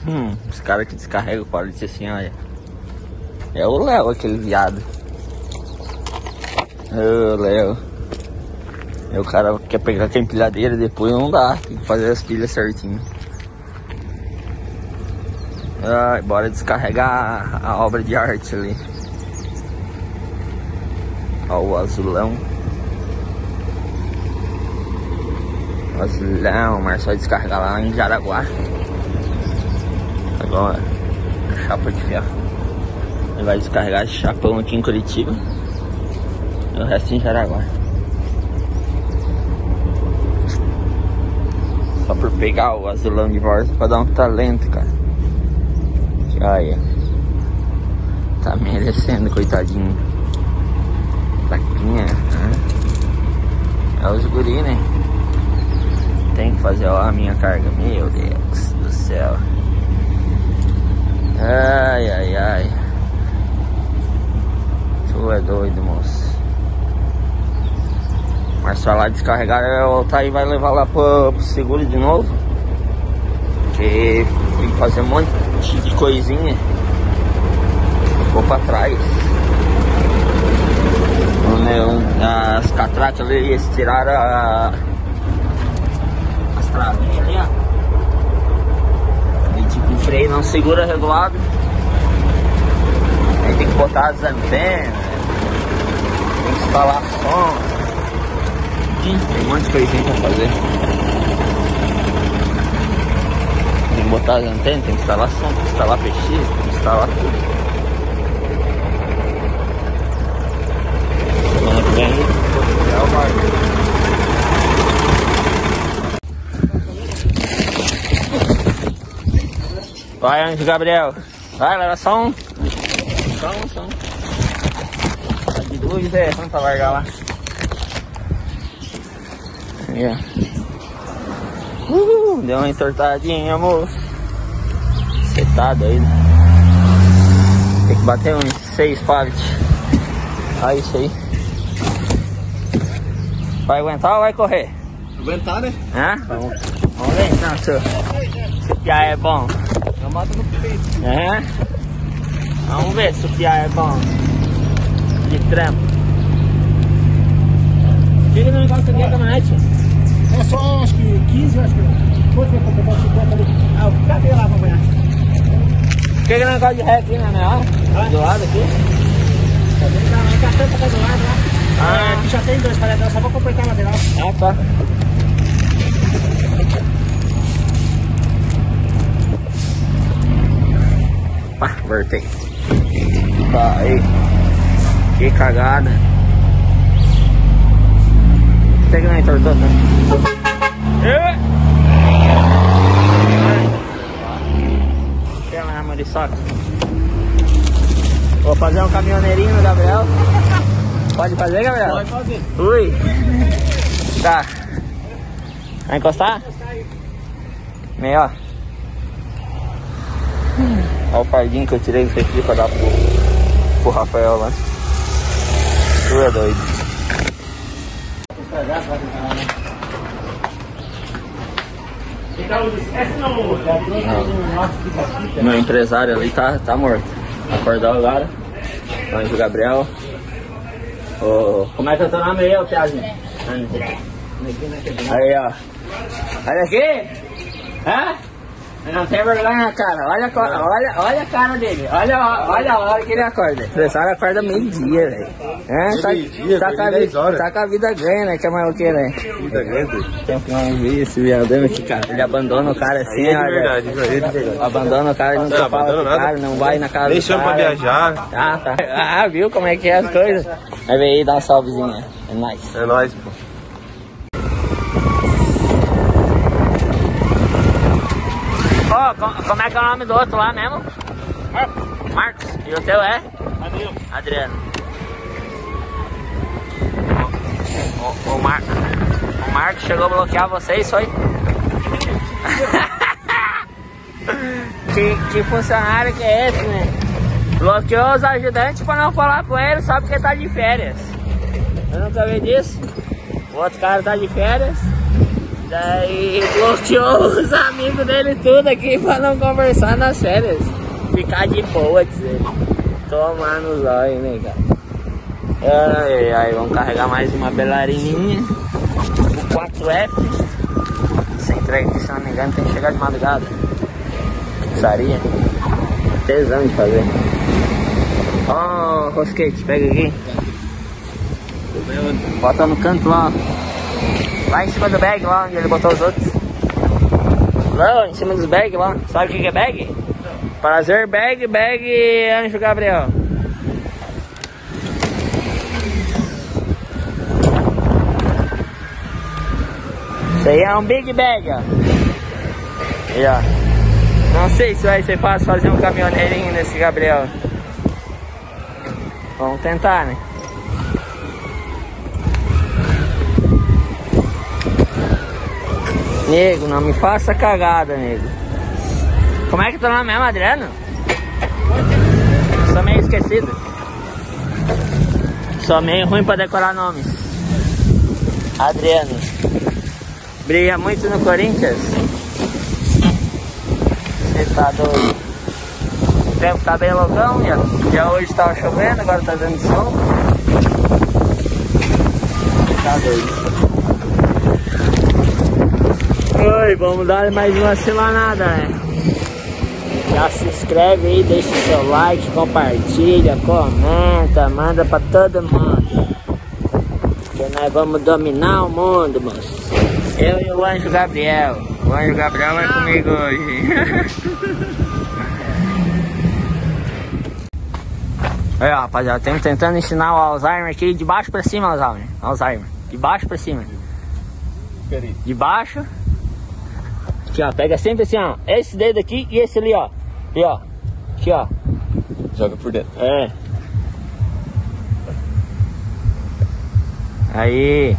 Os caras que descarregam o pallet assim, olha. É o Léo, aquele viado. Ô, Léo. Aí o cara quer pegar a empilhadeira e depois não dá. Tem que fazer as pilhas certinho. Ai, bora descarregar a obra de arte ali. Ó, o azulão. O azulão, mas só descarregar lá em Jaraguá. Agora, chapa de ferro. Ele vai descarregar esse chapão aqui em Curitiba. E o resto em Jaraguá. Só por pegar o azulão de volta pra dar um talento, cara. Olha. Tá merecendo, coitadinho. Plaquinha, né? É os guri, né? Tem que fazer ó, a minha carga. Meu Deus do céu. Ai, ai, ai. Tu é doido, moço. Mas só lá descarregar, eu voltar e vai levar lá pro seguro de novo. Porque tem que fazer um monte de coisinha. Ficou pra trás. As catracas ali, eles tiraram as travinhas ali, ó. E tipo, o freio não segura regulado. Aí tem que botar as antenas. Tem que instalar som. Tem um monte de coisinha pra fazer. Tem que botar as antenas, tem que instalar som, tem que instalar PX, tem que instalar tudo. Semana que vem é o barco. Vai, Anjo Gabriel. Vai, leva só um. Só um. Tá de dúvida, é pra largar lá. Aí, ó. Deu uma entortadinha, moço. Você tá doido. Tem que bater uns 6 pallets. Olha isso aí. Vai aguentar ou vai correr? Aguentar, né? Hã? Vamos ver então, senhor. Se o piá é bom. Eu mato no peito. É? Vamos ver se o piá é bom. De trampo. Fica no negócio aqui, a caminhonete. É só, acho que 15, acho que. Quanto vai comprar 50 ali? Ah, cadê lá pra apanhar? Fica no negócio de ré aqui, né? Do lado aqui. Cadê? Não, é que a tampa tá do lado lá. Ah, aqui já tem 2 paredão, só vou completar a lateral. Ah, tá. Pá, voltei. Tá aí. Que cagada. Pega na entortou, tá? Pega na arma de saco. Vou fazer um caminhoneirinho no Gabriel. Pode fazer, Gabriel? Pode fazer. Ui. Tá. Vai encostar? Meio, ó. Olha o pardinho que eu tirei do refri pra dar pro Rafael lá. Tu é doido. Não. Meu empresário ali tá morto. Acordou agora. Anjo Gabriel. Como é que eu tô nome aí, ô Piazinho? Aí, ó. Olha aqui. Hã? Não tem vergonha, cara. Olha a cara dele. Olha a hora que ele acorda. O empresário acorda meio-dia, velho. Tá com a vida ganha, né? Que é mais o que, né? Vida ganha, Tem que não ver esse viadão aqui, cara. Ele abandona o cara assim, olha. Verdade, de verdade. Abandona o cara e não fala com o cara, não vai na casa nem do chama cara. pra viajar. Tá. Ah, viu como é que é as coisas? Vai ver aí, dá um salvezinho. É nóis. É nóis, pô. Ó, como é que é o nome do outro lá mesmo? Marcos. E o teu é? Adriano. O Marcos chegou a bloquear vocês, foi? que funcionário que é esse, né? Bloqueou os ajudantes pra não falar com ele só porque tá de férias. Eu nunca vi disso. O outro cara tá de férias Daí bloqueou os amigos dele tudo aqui pra não conversar nas férias. Ficar de boa, dizer. Tomar no zóio, né, cara? Aí, vamos carregar mais uma belarininha. O 4F. Essa entrega aqui, se não me engano, tem que chegar de madrugada. Pizzaria. Tesão de fazer. Ó, rosquete, pega aqui. Bota no canto lá. Lá em cima do bag, lá onde ele botou os outros. Lá em cima dos bags lá. Sabe o que é bag? Prazer bag, Anjo Gabriel. Isso aí é um big bag, ó. E ó. Não sei se vai ser fácil fazer um caminhoneirinho nesse Gabriel. Vamos tentar, né? Nego, não me faça cagada, nego. Como é que tá lá mesmo, Adriano? Sou meio esquecido. Sou meio ruim pra decorar nomes. Adriano. Brilha muito no Corinthians. Você tá doido. O tempo tá bem loucão, já hoje tava chovendo, agora tá dando sol. Tá doido. Oi, vamos dar mais uma semanada, né? Já se inscreve aí, deixa o seu like, compartilha, comenta, manda pra todo mundo. Que nós vamos dominar o mundo, moço. Eu e o Anjo Gabriel. O Anjo Gabriel vai comigo hoje. Aí, ó, rapaziada, estamos tentando ensinar o Alzheimer aqui de baixo pra cima, Alzheimer. De baixo pra cima. De baixo. Aqui, ó, pega sempre assim, ó. Esse dedo aqui e esse ali, ó. E ó. Aqui, ó. Joga por dentro. É. Aí.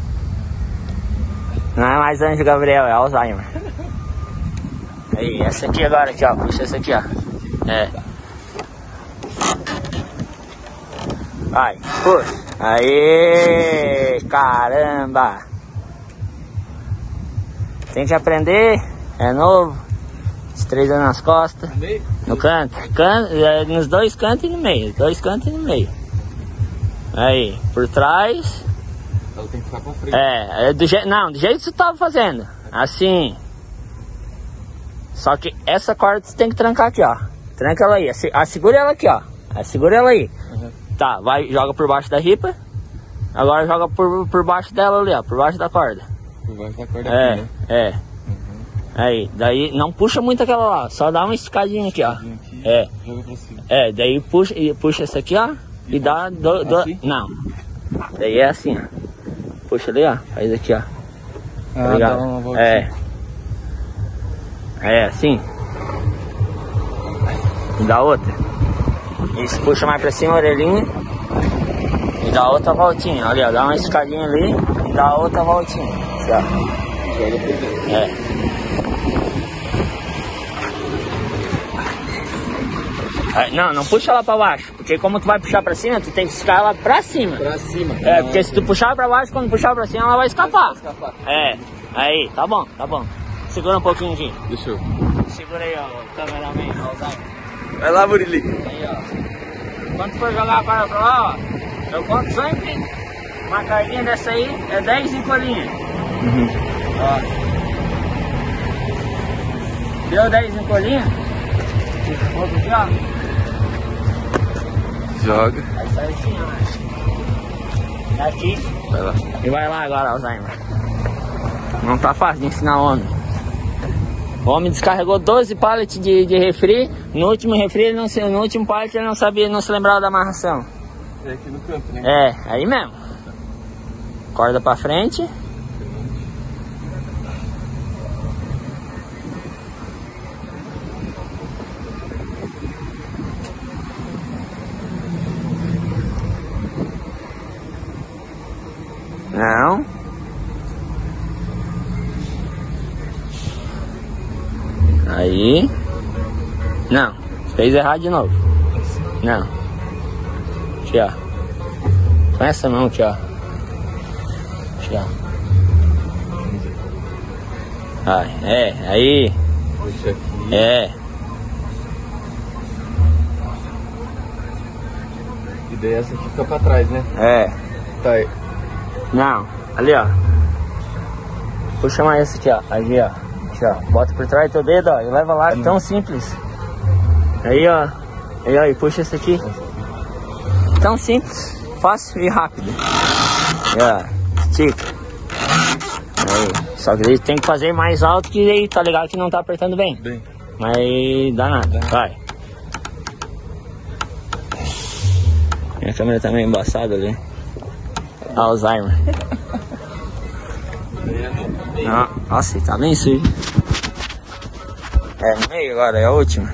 Não é mais Anjo Gabriel, é Alzheimer. Aí, essa aqui agora, aqui, ó. Puxa essa aqui, ó. É. Vai, puxa. Aí, caramba. Tem que aprender. É novo. Estreita nas costas. No canto. Nos dois cantos e no meio. Dois cantos e no meio. Aí, por trás. Ela tem que ficar pra frente. Do jeito que você tava fazendo. Assim. Só que essa corda você tem que trancar aqui, ó. Tranca ela aí. Segura ela aqui, ó. Segura ela aí. Uhum. Tá, vai, joga por baixo da ripa. Agora joga por baixo dela ali, ó. Por baixo da corda. Por baixo da corda aqui, né? Aí, daí não puxa muito aquela lá, só dá uma esticadinha aqui, ó. Aqui, joga pra cima. Daí puxa essa aqui, ó. E dá assim? Não. Daí é assim, ó. Puxa ali, ó. Faz aqui, ó. Ah, dá uma voltinha. Assim. E dá outra. Isso, puxa mais pra cima a orelhinha. E dá outra voltinha. Olha, ó, dá uma esticadinha ali e dá outra voltinha. Assim, ó. Joga por dentro. Não puxa ela pra baixo, porque como tu vai puxar pra cima, tu tem que esticar ela pra cima. Pra cima. Porque se tu puxar pra baixo, quando puxar pra cima, ela vai escapar. Aí, tá bom. Segura um pouquinho aqui. Deixa eu. Segura aí, ó, o cameraman, ó, o Zayn. Vai lá, Murili. Aí, ó. Quando tu for jogar a corda pra lá, ó, eu conto sempre uma cardinha dessa aí, é 10 encolinhas. Ó. Deu 10 encolinhas? Outro aqui, ó. Joga. Aí sai assim, ó. Aqui. Vai lá. E vai lá agora, Alzheimer. Não tá fácil de ensinar o homem. O homem descarregou 12 pallets de refri. No último refri, no último pallet, ele não se lembrava da amarração. É aqui no canto, né? Aí mesmo. Corda pra frente. Não. Aí. Não. Fez errado de novo. Não. Aqui, ó. Com essa mão aqui, ó. Aqui, ó. Vai, aí. Puxa aqui. E daí essa aqui fica pra trás, né? Tá aí. Não, ali, ó. Puxa mais essa aqui, ó. Aqui, ó. Aqui, ó. Bota por trás do teu dedo, ó. E leva lá. É tão simples. Aí, ó. Aí, ó. E puxa esse aqui. Tão simples. Fácil e rápido. Aí, ó. Estica. Aí. Só que ele tem que fazer mais alto, que aí tá ligado que não tá apertando bem. Mas dá nada. Vai. Minha câmera tá meio embaçada ali. Alzheimer. Nossa, tá bem sujo. No meio agora, é a última.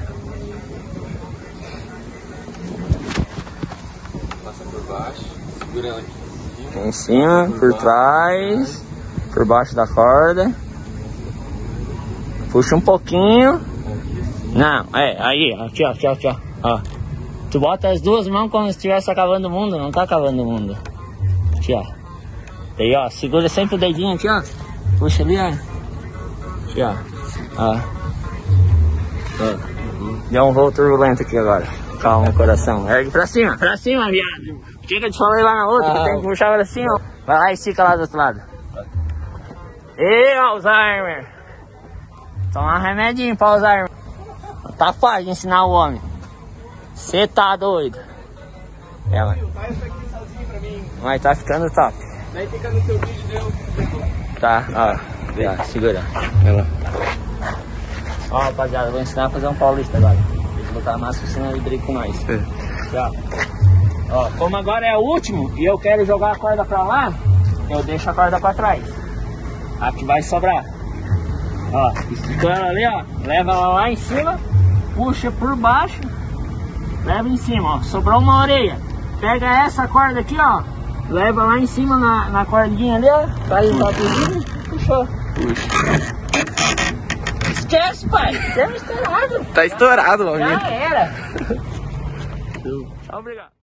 Passa por baixo, segura ela aqui em cima, por trás, por baixo da corda. Puxa um pouquinho. Não, aí, aqui, ó, ó. Tu bota as duas mãos como se estivesse acabando o mundo, não tá acabando o mundo. Aqui, ó. Aí, ó, segura sempre o dedinho aqui, ó. Puxa ali, ó. Aqui, ó. Deu um voo turbulento aqui agora. Calma, coração. Ergue pra cima, viado. Fica de falar lá na outra, que tem que puxar pra cima. Vai lá e estica lá do outro lado. Ê, Alzheimer. Toma um remedinho pra Alzheimer. Tá fácil de ensinar o homem. Cê tá doido. Ela. Mas tá ficando top. Daí fica no seu vídeo, deu. Tá, ó. Tá, segura. Ela. Ó, rapaziada, vou ensinar a fazer um paulista agora. Tem que botar a máscara, senão ele briga com nós. Ó, como agora é o último e eu quero jogar a corda pra lá, eu deixo a corda pra trás. Aqui vai sobrar. Ó, esticou ela ali, ó. Leva ela lá em cima, puxa por baixo, leva em cima, ó. Sobrou uma orelha. Pega essa corda aqui, ó. Leva lá em cima na cordinha ali, ó. Faz o topzinho, puxou. Esquece, pai. Tá estourado. Tá estourado, mano. Já era. Obrigado.